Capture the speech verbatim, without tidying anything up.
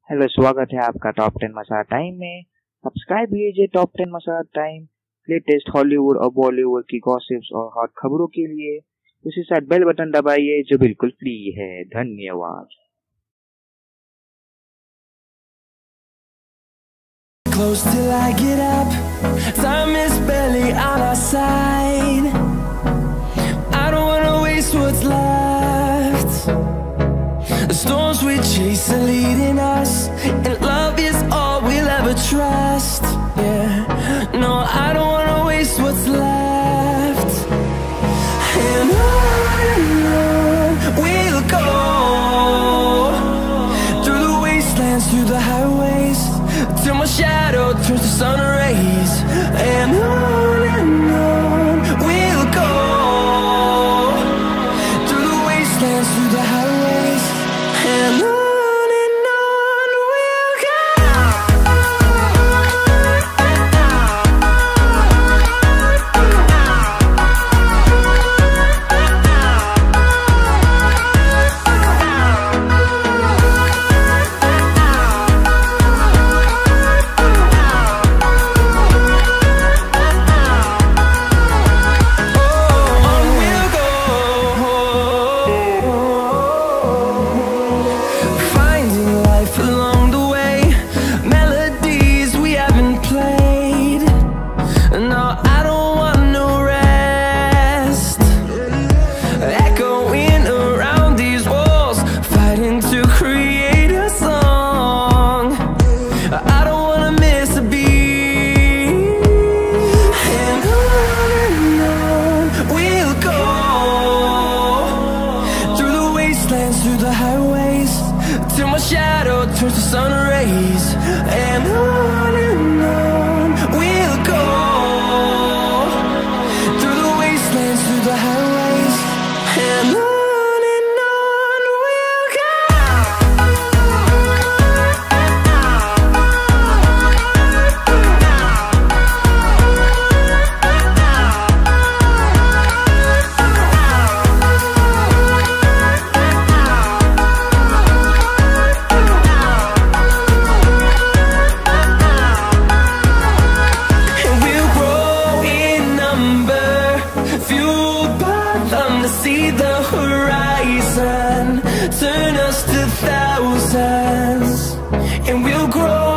Hello, स्वागत है आपका टॉप टेन मसाला टाइम में। सब्सक्राइब कीजिए top ten masala time latest Hollywood और बॉलीवुड की गॉसिप्स और हॉट खबरों के लिए। उसी साथ बेल बटन दबाइए जो बिल्कुल फ्री है। धन्यवाद। Close till I get up, time is barely on our side. I don't wanna waste what's left. The storms we chase are leading us, and love is all we'll ever trust. Yeah, no, I don't wanna waste what's left. And on and on we'll go, through the wastelands, through the highways, till my shadow turns to sun rays. And on and on we'll go, through the wastelands, through the highways, and on. Through the highways, till my shadow turns to sun rays. And on and on we'll go, through the wastelands, through the highways, and on. See the horizon turn us to thousands, and we'll grow